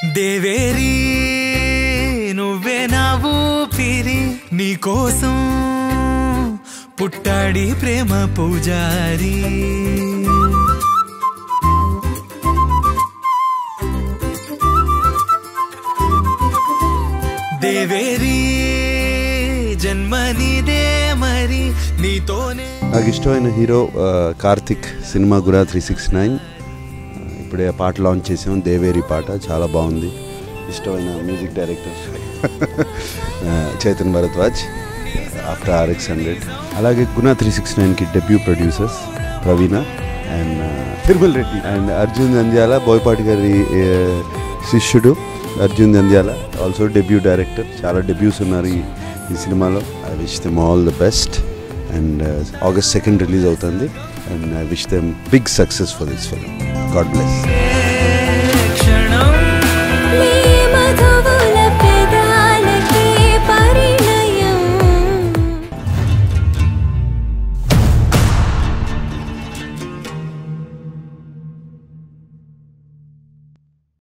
దేవేరి నువ్వే నా ఊపిరి నీ కోసం పుట్టాడి ప్రేమ పూజారి దేవేరి జన్మనిదే మరి నీతోనే. నాకు ఇష్టమైన హీరో కార్తిక్. సినిమా గురా 369 ఇప్పుడే పాట లాంచ్ చేసాం. దేవేరి పాట చాలా బాగుంది. ఇష్టమైన music director Chaitan Bharadwaj after RX100. అలాగే గుణ 369కి debut producers Praveena and Tirumala Reddy and Arjun Jandhyala, Boyapati గారి శిష్యుడు Arjun Jandhyala, also debut director. చాలా డెబ్యూస్ ఉన్నారు ఈ సినిమాలో. I wish them all the best and August 2 release అవుతుంది and I wish them big success for this film. God bless.